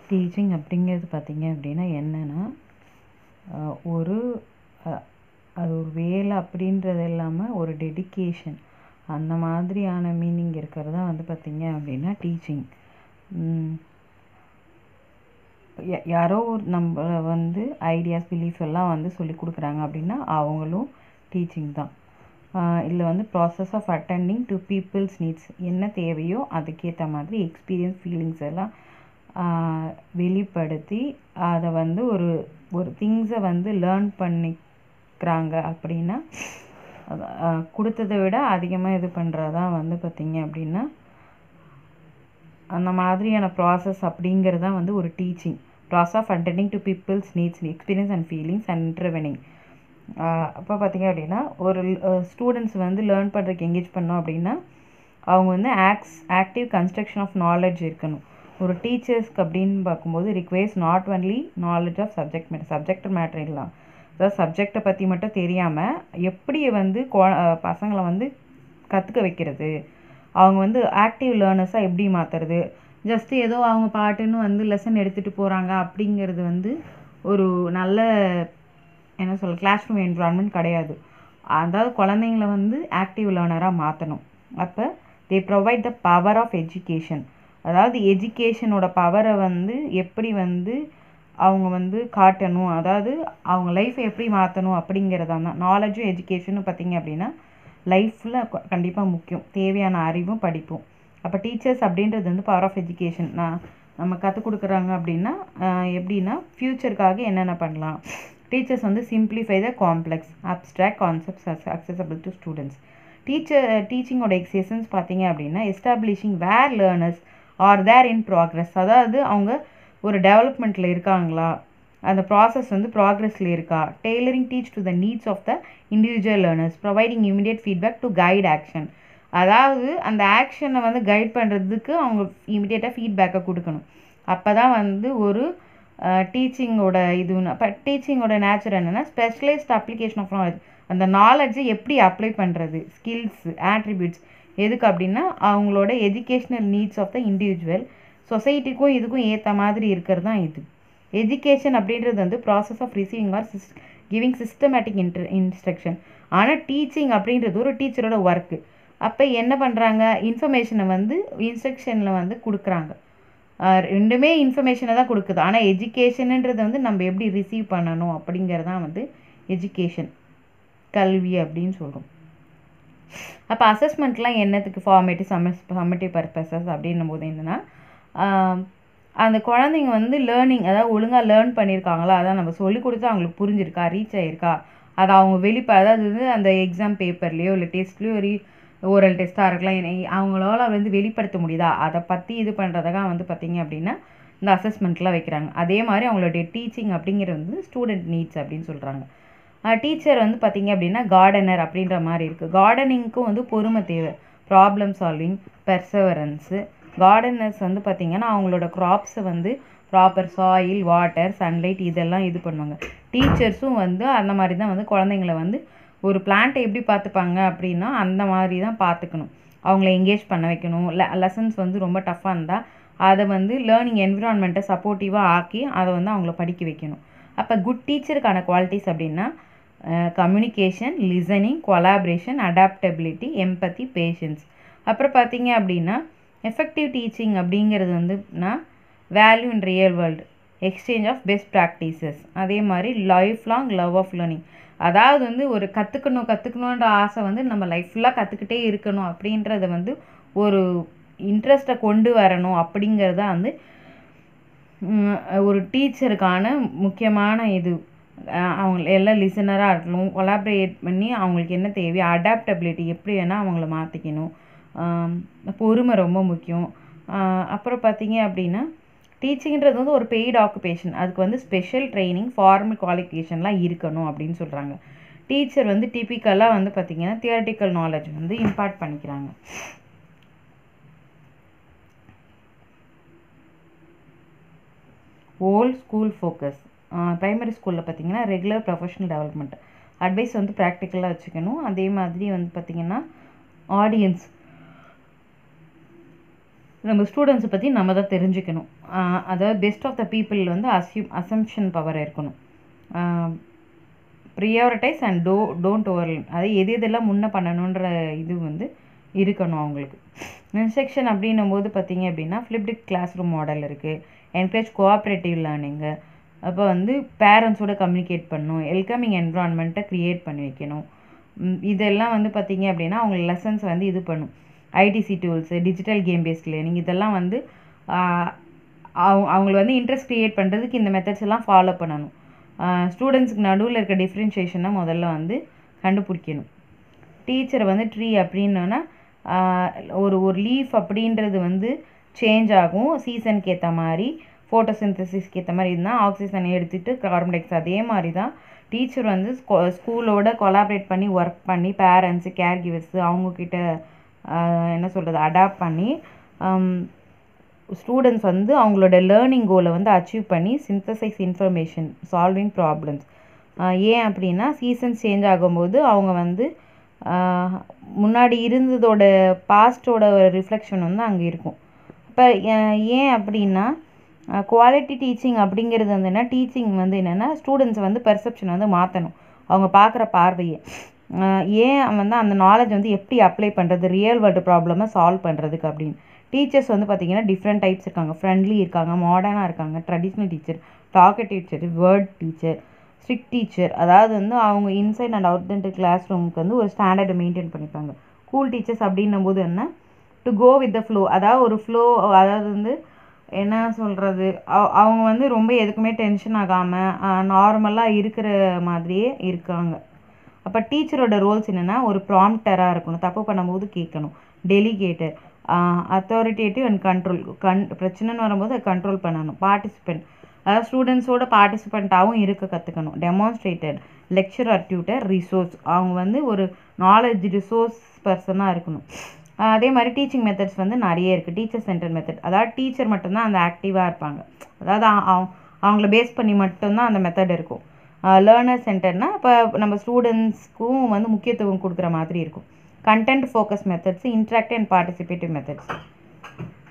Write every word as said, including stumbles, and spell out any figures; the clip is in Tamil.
டீச்சிங் அப்படிங்கிறது பார்த்திங்க அப்படின்னா என்னென்னா ஒரு அது ஒரு வேலை அப்படின்றது இல்லாமல் ஒரு டெடிக்கேஷன் அந்த மாதிரியான மீனிங் இருக்கிறது தான் வந்து பார்த்திங்க அப்படின்னா டீச்சிங். யாரோ ஒரு நம்ம வந்து ஐடியாஸ் பிலீஃப் எல்லாம் வந்து சொல்லி கொடுக்குறாங்க அப்படின்னா அவங்களும் டீச்சிங் தான். இதில் வந்து process of attending to people's needs, என்ன தேவையோ அதுக்கேற்ற மாதிரி எக்ஸ்பீரியன்ஸ் ஃபீலிங்ஸ் எல்லாம் வெளிப்படுத்தி அதை வந்து ஒரு ஒரு திங்ஸை வந்து லேர்ன் பண்ணிக்கிறாங்க அப்படின்னா கொடுத்ததை விட அதிகமாக இது பண்ணுறதான் வந்து பார்த்திங்க அப்படின்னா அந்த மாதிரியான ப்ராசஸ் அப்படிங்கிறது தான் வந்து ஒரு teaching. Process of attending to people's needs experience and feelings and intervening. அப்போ பார்த்திங்க அப்படின்னா ஒரு ஸ்டூடெண்ட்ஸ் வந்து லேர்ன் பண்ணுறதுக்கு எங்கேஜ் பண்ணோம் அப்படின்னா அவங்க வந்து ஆக்ஸ் ஆக்டிவ் கன்ஸ்ட்ரக்ஷன் ஆஃப் நாலேஜ் இருக்கணும். ஒரு டீச்சர்ஸ்க்கு அப்படின்னு பார்க்கும்போது requires not only knowledge of subject matter subject matter இல்லை, அதாவது சப்ஜெக்டை பற்றி மட்டும் தெரியாமல் எப்படி வந்து பசங்களை வந்து கற்றுக்க வைக்கிறது, அவங்க வந்து ஆக்டிவ் லேர்னர்ஸாக எப்படி மாற்றுறது. ஜஸ்ட்டு ஏதோ அவங்க பாட்டுன்னு வந்து லெசன் எடுத்துகிட்டு போகிறாங்க அப்படிங்கிறது வந்து ஒரு நல்ல என்ன சொல்ல கிளாஸ் ரூம் என்விரான்மெண்ட் கிடையாது. அதாவது குழந்தைங்கள வந்து ஆக்டிவ் லேர்னராக மாற்றணும். அப்போ they provide the power of education, அதாவது எஜுகேஷனோட பவரை வந்து எப்படி வந்து அவங்க வந்து காட்டணும், அதாவது அவங்க லைஃப்பை எப்படி மாற்றணும் அப்படிங்கிறதான் தான். நாலேஜும் எஜுகேஷனும் பார்த்திங்க அப்படின்னா லைஃப்பில் கண்டிப்பாக முக்கியம், தேவையான அறிவும் படிப்பும். அப்போ டீச்சர்ஸ் அப்படின்றது வந்து பவர் ஆஃப் எஜுகேஷன். நான் நம்ம கற்றுக் கொடுக்குறாங்க அப்படின்னா எப்படின்னா ஃப்யூச்சருக்காக என்னென்ன பண்ணலாம். டீச்சர்ஸ் வந்து simplify the complex abstract concepts accessible to students. Teacher டீச்சிங்கோட எக்ஸசன்ஸ் பார்த்திங்க அப்படின்னா establishing where learners are there in progress, அதாவது அவங்க ஒரு டெவலப்மெண்ட்டில் இருக்காங்களா, அந்த ப்ராசஸ் வந்து ப்ராக்ரெஸில் இருக்கா. Tailoring teach to the needs of the individual learners providing immediate feedback to guide action, அதாவது அந்த ஆக்ஷனை வந்து கைட் பண்ணுறதுக்கு அவங்க இமிடியேட்டாக ஃபீட்பேக்கை கொடுக்கணும். அப்போ தான் வந்து ஒரு டீச்சிங்கோட இதுன்னு. அப்போ டீச்சிங்கோட நேச்சர் என்னென்னா ஸ்பெஷலைஸ்ட் அப்ளிகேஷன் ஆஃப் நாலேஜ், அந்த நாலேஜை எப்படி அப்ளை பண்ணுறது, ஸ்கில்ஸ் ஆட்ரிபியூட்ஸ் எதுக்கு அப்படின்னா அவங்களோட educational needs of the individual, சொசைட்டிக்கும் இதுக்கும் ஏற்ற மாதிரி இருக்கிறது தான் இது. எஜுகேஷன் அப்படின்றது வந்து process of receiving or sys giving systematic intra instruction. ஆனால் டீச்சிங் அப்படின்றது ஒரு டீச்சரோட ஒர்க்கு. அப்போ என்ன பண்ணுறாங்க, இன்ஃபர்மேஷனை வந்து இன்ஸ்ட்ரக்ஷனில் வந்து கொடுக்குறாங்க. ரெண்டுமே இன்ஃபர்மேஷனை தான் கொடுக்குது. ஆனால் எஜுகேஷனுன்றது வந்து நம்ம எப்படி ரிசீவ் பண்ணணும் அப்படிங்கிறது தான் வந்து எஜுகேஷன், கல்வி அப்படின்னு சொல்கிறோம். அப்போ அசஸ்மெண்ட்லாம் என்னத்துக்கு, ஃபார்மேட்டிவ் சம்மஸ் சம்மட்டிவ் பர்பஸஸ் அப்படின்னும் போது என்னென்னா அந்த குழந்தைங்க வந்து லேர்னிங், அதாவது ஒழுங்காக லேர்ன் பண்ணியிருக்காங்களா, அதான் நம்ம சொல்லி கொடுத்து அவங்களுக்கு புரிஞ்சிருக்கா, ரீச் ஆகிருக்கா, அதை அவங்க வெளிப்ப அதாவது வந்து அந்த எக்ஸாம் பேப்பர்லேயோ இல்லை டெஸ்ட்லேயோ ஒரு ஓரல் டெஸ்ட்டாக இருக்கலாம், அவங்களால வந்து வெளிப்படுத்த முடியுதா, அதை பற்றி இது பண்ணுறதுக்காக வந்து பார்த்திங்க அப்படின்னா இந்த அசஸ்மெண்ட்லாம் வைக்கிறாங்க. அதே மாதிரி அவங்களுடைய டீச்சிங் அப்படிங்கிறது வந்து ஸ்டூடெண்ட் நீட்ஸ் அப்படின்னு சொல்கிறாங்க. டீச்சர் வந்து பார்த்திங்க அப்படின்னா கார்டனர் அப்படின்ற மாதிரி இருக்குது. கார்டனிங்க்கும் வந்து பொறுமை தேவை, ப்ராப்ளம் சால்விங், பெர்சவரன்ஸு. கார்டனர்ஸ் வந்து பார்த்திங்கன்னா அவங்களோட க்ராப்ஸை வந்து ப்ராப்பர் சாயில், வாட்டர், சன்லைட் இதெல்லாம் இது பண்ணுவாங்க. டீச்சர்ஸும் வந்து அந்த மாதிரி தான் வந்து குழந்தைங்கள வந்து ஒரு பிளான்ட்டை எப்படி பார்த்துப்பாங்க அப்படின்னா அந்த மாதிரி தான் பார்த்துக்கணும். அவங்கள எங்கேஜ் பண்ண வைக்கணும். லெ லெசன்ஸ் வந்து ரொம்ப டஃப்பாக இருந்தால் அதை வந்து லேர்னிங் என்விரான்மெண்ட்டை சப்போர்ட்டிவாக ஆக்கி அதை வந்து அவங்கள படிக்க வைக்கணும். அப்போ குட் டீச்சருக்கான குவாலிட்டிஸ் அப்படின்னா communication, listening, collaboration, adaptability, empathy, patience. அப்புறம் பார்த்திங்க அப்படின்னா எஃபெக்டிவ் டீச்சிங் அப்படிங்கிறது வந்துன்னா value in real world, exchange of best practices, அதே மாதிரி life long love of learning. அதாவது வந்து ஒரு கற்றுக்கணும் கற்றுக்கணுன்ற ஆசை வந்து நம்ம லைஃப் ஃபுல்லாக கற்றுக்கிட்டே இருக்கணும் அப்படின்றத வந்து ஒரு இன்ட்ரெஸ்ட்டை கொண்டு வரணும் அப்படிங்கிறத வந்து ஒரு டீச்சருக்கான முக்கியமான இது. அவங்க எல்லாம் லிசனராக இருக்கணும், கொலாபரேட் பண்ணி அவங்களுக்கு என்ன தேவையோ அடாப்டபிலிட்டி எப்படி வேணால் அவங்கள மாற்றிக்கணும், பொறுமை ரொம்ப முக்கியம். அப்புறம் பார்த்திங்க அப்படின்னா டீச்சிங்கிறது வந்து ஒரு பெய்டு ஆக்குபேஷன், அதுக்கு வந்து ஸ்பெஷல் ட்ரைனிங், ஃபார்மல் குவாலிஃபிகேஷன்லாம் இருக்கணும் அப்படின்னு சொல்கிறாங்க. டீச்சர் வந்து டிப்பிக்கலாக வந்து பார்த்திங்கன்னா தியரட்டிக்கல் நாலேஜ் வந்து இம்பார்ட் பண்ணிக்கிறாங்க. ஓல் ஸ்கூல் ஃபோக்கஸ். ப்ரைமரி ஸ்கூலில் பார்த்திங்கன்னா ரெகுலர் ப்ரொஃபஷனல் டெவலப்மெண்ட், அட்வைஸ் வந்து ப்ராக்டிக்கலாக வச்சுக்கணும். அதே மாதிரி வந்து பார்த்திங்கன்னா ஆடியன்ஸ் நம்ம ஸ்டூடெண்ட்ஸை பற்றி நம்ம தான் தெரிஞ்சுக்கணும். அதாவது பெஸ்ட் ஆஃப் த பீப்புள் வந்து அஸ்யூம் அசம்ஷன் பவர் இருக்கணும். Prioritise and do don't overwhelm, அது எது எதெல்லாம் முன்ன பண்ணணுன்ற இது வந்து இருக்கணும் அவங்களுக்கு. இன்ஸ்ட்ரக்ஷன் அப்படின்னும் போது பார்த்தீங்க அப்படின்னா ஃப்ளிப்டு கிளாஸ் ரூம் மாடல் இருக்குது. Encourage cooperative learning. அப்போ வந்து பேரண்ட்ஸோட கம்யூனிகேட் பண்ணணும். வெல்கமிங் என்விரான்மெண்ட்டை க்ரியேட் பண்ணி வைக்கணும். இதெல்லாம் வந்து பார்த்திங்க அப்படின்னா அவங்க லெசன்ஸ் வந்து இது பண்ணும். ITC tools, digital game based learning, இதெல்லாம் வந்து அவங்க அவங்களை வந்து இன்ட்ரெஸ்ட் க்ரியேட் பண்ணுறதுக்கு இந்த மெத்தட்ஸ் எல்லாம் ஃபாலோ பண்ணணும். ஸ்டூடெண்ட்ஸுக்கு நடுவில் இருக்க டிஃப்ரென்ஷியேஷனை முதல்ல வந்து கண்டுபிடிக்கணும். டீச்சரை வந்து ட்ரீ அப்படின்னா ஒரு ஒரு லீஃப் அப்படின்றது வந்து சேஞ்ச் ஆகும் சீசனுக்கு ஏற்ற மாதிரி, ஃபோட்டோசிந்தசிஸ்க்கு ஏற்ற மாதிரி இருந்தால் ஆக்சிஜன் எடுத்துகிட்டு கார்பன் டை ஆக்சைடு. அதே மாதிரி தான் டீச்சர் வந்து ஸ்கூலோட கொலாபரேட் பண்ணி ஒர்க் பண்ணி பேரண்ட்ஸு, கேர் கிவர்ஸு அவங்கக்கிட்ட என்ன சொல்கிறது அடாப்ட் பண்ணி ஸ்டூடெண்ட்ஸ் வந்து அவங்களோட லேர்னிங் கோலை வந்து அச்சீவ் பண்ணி சிந்தசைஸ் இன்ஃபர்மேஷன், சால்விங் ப்ராப்ளம்ஸ். ஏன் அப்படின்னா சீசன்ஸ் சேஞ்ச் ஆகும்போது அவங்க வந்து முன்னாடி இருந்ததோட பாஸ்டோட ரிஃப்ளெக்ஷன் வந்து அங்கே இருக்கும். இப்போ ஏன் அப்படின்னா குவாலிட்டி டீச்சிங் அப்படிங்கிறது வந்து என்ன, டீச்சிங் வந்து என்னென்னா ஸ்டூடெண்ட்ஸ் வந்து பெர்செப்ஷன் வந்து மாற்றணும், அவங்க பார்க்குற பார்வையை. ஏன் வந்து அந்த நாலேஜ் வந்து எப்படி அப்ளை பண்ணுறது ரியல் வேர்ல்டு ப்ராப்ளமை சால்வ் பண்ணுறதுக்கு அப்படின்னு. டீச்சர்ஸ் வந்து பார்த்திங்கன்னா டிஃப்ரெண்ட் டைப்ஸ் இருக்காங்க. ஃப்ரெண்ட்லி இருக்காங்க, மாடர்னாக இருக்காங்க, traditional teacher, talkative teacher, weird teacher, strict teacher. அதாவது வந்து அவங்க இன்சைட் அண்ட் அவுட் கிளாஸ் ரூமுக்கு வந்து ஒரு ஸ்டாண்டர்டை மெயின்டைன் பண்ணிப்பாங்க. கூல் டீச்சர்ஸ் அப்படின்னும் போது என்ன, to go with the flow, அதாவது ஒரு ஃப்ளோ, அதாவது வந்து என்ன சொல்கிறது, அவங்க வந்து ரொம்ப எதுக்குமே டென்ஷன் ஆகாமல் நார்மலாக இருக்கிற மாதிரியே இருக்காங்க. அப்போ டீச்சரோட ரோல்ஸ் என்னென்னா ஒரு ப்ராம்ப்டராக இருக்கணும், தப்பு பண்ணும்போது கேட்கணும், டெலிகேட்டர், அத்தாரிட்டேட்டிவ் அண்ட் கண்ட்ரோல், கண் பிரச்சனைன்னு வரும்போது அதை கண்ட்ரோல் பண்ணணும், பார்ட்டிசிபெண்ட், அதாவது ஸ்டூடெண்ட்ஸோட பார்ட்டிசிபெண்ட்டாகவும் இருக்க கற்றுக்கணும், டெமான்ஸ்ட்ரேட்டட், லெக்சரர், டியூட்டர், ரிசோர்ஸ், அவங்க வந்து ஒரு நாலேஜ் ரிசோர்ஸ் பர்சனாக இருக்கணும். அதே மாதிரி டீச்சிங் மெத்தட்ஸ் வந்து நிறைய இருக்குது. டீச்சர் சென்டர் மெத்தட், அதாவது டீச்சர் மட்டும்தான் அந்த ஆக்டிவாக இருப்பாங்க, அதாவது அவங்கள பேஸ் பண்ணி மட்டும்தான் அந்த மெத்தட் இருக்கும். லேர்னர் சென்டர்னால் இப்போ நம்ம ஸ்டூடெண்ட்ஸ்க்கும் வந்து முக்கியத்துவம் கொடுக்குற மாதிரி இருக்கும். Content focus methods, interactive and participative methods.